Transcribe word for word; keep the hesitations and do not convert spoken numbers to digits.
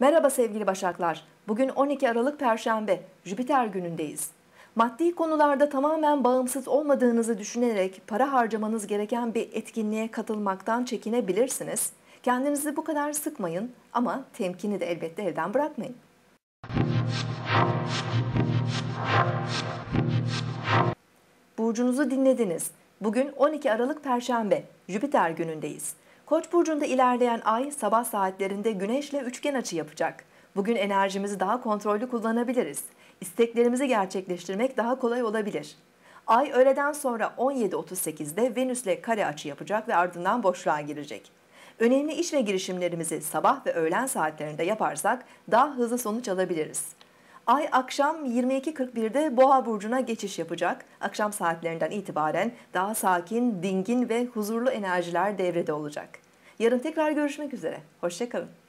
Merhaba sevgili Başaklar. Bugün on iki Aralık Perşembe, Jüpiter günündeyiz. Maddi konularda tamamen bağımsız olmadığınızı düşünerek para harcamanız gereken bir etkinliğe katılmaktan çekinebilirsiniz. Kendinizi bu kadar sıkmayın ama temkini de elbette elden bırakmayın. Burcunuzu dinlediniz. Bugün on iki Aralık Perşembe, Jüpiter günündeyiz. Koç burcunda ilerleyen ay sabah saatlerinde Güneş'le üçgen açı yapacak. Bugün enerjimizi daha kontrollü kullanabiliriz. İsteklerimizi gerçekleştirmek daha kolay olabilir. Ay öğleden sonra on yedi otuz sekizde Venüs'le kare açı yapacak ve ardından boşluğa girecek. Önemli iş ve girişimlerimizi sabah ve öğlen saatlerinde yaparsak daha hızlı sonuç alabiliriz. Ay akşam yirmi iki kırk birde Boğa burcuna geçiş yapacak. Akşam saatlerinden itibaren daha sakin, dingin ve huzurlu enerjiler devrede olacak. Yarın tekrar görüşmek üzere. Hoşça kalın.